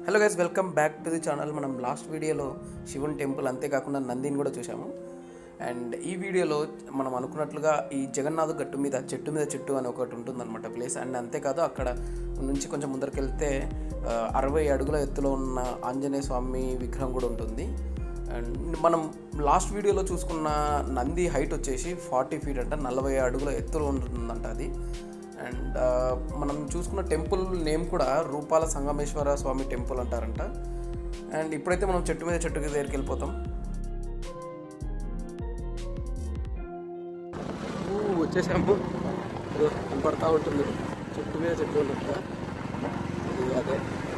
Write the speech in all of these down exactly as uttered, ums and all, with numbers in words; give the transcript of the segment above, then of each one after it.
Hello guys, welcome back to the channel. మనం last వీడియోలో శివుని టెంపుల్ అంతేకాకుండా నందిని కూడా చూసాము. అండ్ ఈ వీడియోలో మనం అనుకున్నట్లుగా ఈ జగన్నాథ్ గట్టు మీద చెట్టు మీద చెట్టు అని ఒకటి ఉంటుందన్నమాట ప్లేస్. అండ్ అంతేకాదు అక్కడ నుంచి కొంచెం ముందరికి వెళ్తే అరవై అడుగుల ఎత్తులో ఉన్న ఆంజనేయ స్వామి విగ్రహం కూడా ఉంటుంది. అండ్ మనం లాస్ట్ వీడియోలో చూసుకున్న నంది హైట్ వచ్చేసి ఫార్టీ ఫీట్ అంట, నలభై అడుగుల ఎత్తులో ఉంటుందంట అది. అండ్ మనం చూసుకున్న టెంపుల్ నేమ్ కూడా రూపాల సంగమేశ్వర స్వామి టెంపుల్ అంటారంట. అండ్ ఇప్పుడైతే మనం చెట్టు మీద చెట్టుకి దగ్గరికి వెళ్ళిపోతాం. వచ్చేసాము, కనపడతా ఉంటుంది చెట్టు మీద చెట్టు ఉన్నట్టుగా. అదే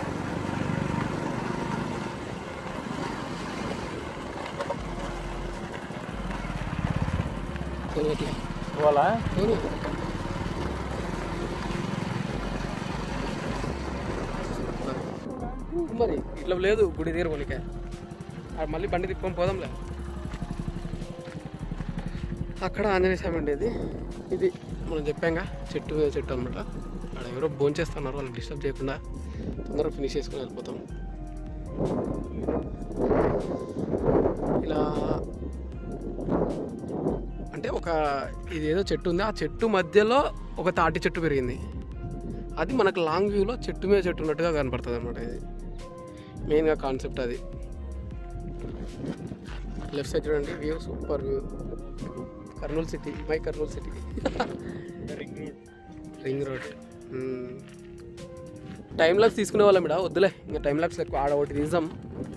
పోవాలా మరి ఇట్లా లేదు గుడి దగ్గర కొనిక మళ్ళీ బండి తిప్పుకొని పోదాంలే. అక్కడ ఆంజనేయ స్వామి ఉండేది. ఇది మనం చెప్పాంగా చెట్టు చెట్టు అనమాట. అక్కడ ఎవరో భోంచేస్తున్నారు, వాళ్ళని డిస్టర్బ్ చేయకుండా తొందరగా ఫినిష్ చేసుకుని వెళ్ళిపోతాం. ఇలా అంటే ఒక ఇది ఏదో చెట్టు ఉంది, ఆ చెట్టు మధ్యలో ఒక తాటి చెట్టు పెరిగింది. అది మనకు లాంగ్ వ్యూలో చెట్టు మీద చెట్టు ఉన్నట్టుగా కనపడుతుంది అనమాట. ఇది మెయిన్గా కాన్సెప్ట్ అది. లెఫ్ట్ సైడ్ చూడండి, view super view. Kurnool city, my Kurnool city. Ring road ring road time lapse తీసుకునే వాళ్ళం ఇడా, వద్దులే ఇంకా టైం ల్యాబ్స్ ఎక్కువ. ఆడ ఒకటి తీసాం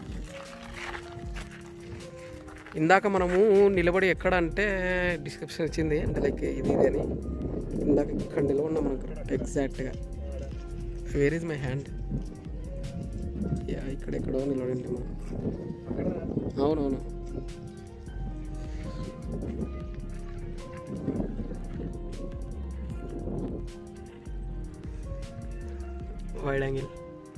ఇందాక మనము నిలబడి. ఎక్కడ అంటే డిస్క్రిప్షన్ వచ్చింది అంటే లైక్ ఇది ఇది అని. ఇందాక ఇక్కడ నిలబడినా మనం కరెక్ట్ ఎగ్జాక్ట్గా. Where is my hand? Yeah, ఇక్కడెక్కడో నిలబడి మనం. అవునవును, వైడ్ యాంగిల్.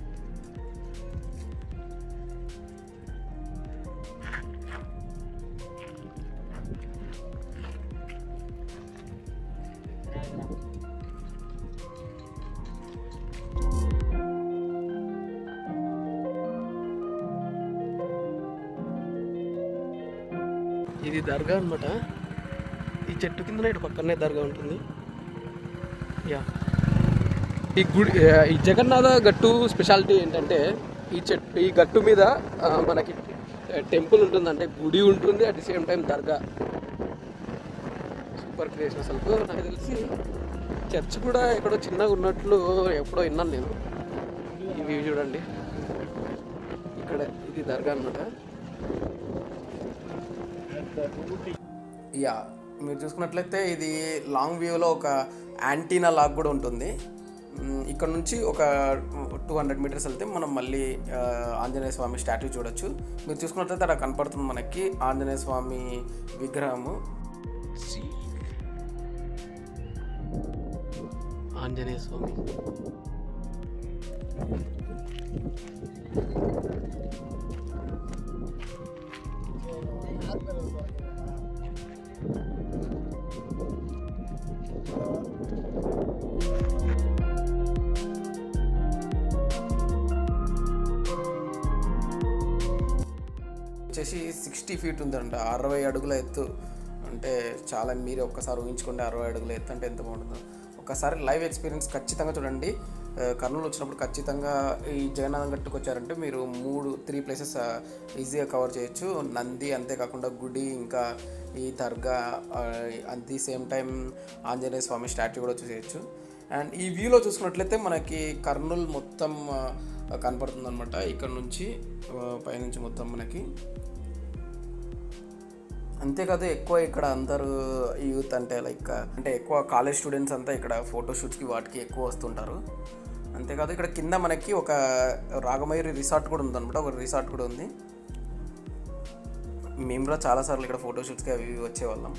ఇది దర్గా అనమాట. ఈ చెట్టు కింద ఇటు పక్కనే దర్గా ఉంటుంది. యా, ఈ గుడి ఈ జగన్నాథ గట్టు స్పెషాలిటీ ఏంటంటే ఈ చెట్టు ఈ గట్టు మీద మనకి టెంపుల్ ఉంటుంది, అంటే గుడి ఉంటుంది, అట్ ది సేమ్ టైం దర్గా. సూపర్ క్రియేషన్ అసలు. నాకు తెలిసి చర్చ్ కూడా ఎక్కడో చిన్నగా ఉన్నట్లు ఎప్పుడో విన్నాను నేను. ఇవి చూడండి, ఇక్కడ ఇది దర్గా అనమాట. యా, మీరు చూసుకున్నట్లయితే ఇది లాంగ్ వ్యూలో ఒక యాంటీనా లాగ్ కూడా ఉంటుంది. ఇక్కడ నుంచి ఒక టూ హండ్రెడ్ మీటర్స్ వెళ్తే మనం మళ్ళీ ఆంజనేయ స్వామి స్టాట్యూ చూడొచ్చు. మీరు చూసుకున్నట్లయితే అక్కడ కనపడుతుంది మనకి ఆంజనేయ స్వామి విగ్రహము. ఆంజనేయ స్వామి వచ్చేసి సిక్స్టీ ఫీట్ ఉందంట, అరవై అడుగుల ఎత్తు. అంటే చాలా, మీరే ఒక్కసారి ఊహించుకోండి అరవై అడుగుల ఎత్తు అంటే ఎంత బాగుంటుందో. ఒకసారి లైవ్ ఎక్స్పీరియన్స్ ఖచ్చితంగా చూడండి. కర్నూలు వచ్చినప్పుడు ఖచ్చితంగా ఈ జగన్నాథం గట్టుకు వచ్చారంటే మీరు మూడు త్రీ ప్లేసెస్ ఈజీగా కవర్ చేయొచ్చు. నంది, అంతేకాకుండా గుడి, ఇంకా ఈ దర్గా, at the same time Anjaneya Swamy statue కూడా చూసేయచ్చు. అండ్ ఈ వ్యూలో చూసుకున్నట్లయితే మనకి కర్నూలు మొత్తం కనపడుతుంది అనమాట. ఇక్కడ నుంచి పైనుంచి మొత్తం మనకి. అంతేకాదు ఎక్కువ ఇక్కడ అందరూ యూత్ అంటే లైక్ అంటే ఎక్కువ కాలేజ్ స్టూడెంట్స్ అంతా ఇక్కడ ఫోటోషూట్స్కి వాటికి ఎక్కువ వస్తుంటారు. అంతేకాదు ఇక్కడ కింద మనకి ఒక రాగమయూరి రిసార్ట్ కూడా ఉందన్నమాట. ఒక రిసార్ట్ కూడా ఉంది. మేము కూడా చాలాసార్లు ఇక్కడ ఫోటోషూట్స్కి అవి వచ్చేవాళ్ళం.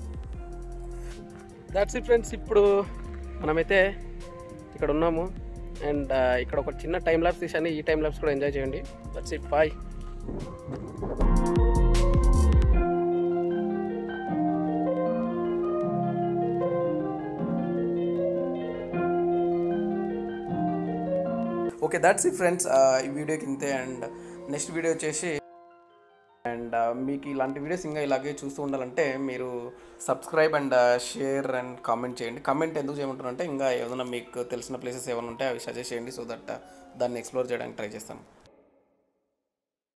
దాట్స్ ఇట్ ఫ్రెండ్స్, ఇప్పుడు మనమైతే ఇక్కడ ఉన్నాము. అండ్ ఇక్కడ ఒక చిన్న టైం ల్యాబ్స్ తీసాను, ఈ టైం ల్యాబ్స్ కూడా ఎంజాయ్ చేయండి. That's it, bye. Okay that's it friends, ఈ వీడియోకి ఇంతే. అండ్ నెక్స్ట్ వీడియో వచ్చేసి అండ్ మీకు ఇలాంటి వీడియోస్ ఇంకా ఇలాగే చూస్తూ ఉండాలంటే మీరు subscribe and share and comment చేయండి. కామెంట్ ఎందుకు చేయమంటారంటే ఇంకా ఏదైనా మీకు తెలిసిన ప్లేసెస్ ఏమైనా ఉంటే అవి సజెస్ట్ చేయండి, సో దట్ దాన్ని ఎక్స్ప్లోర్ చేయడానికి ట్రై చేస్తాను.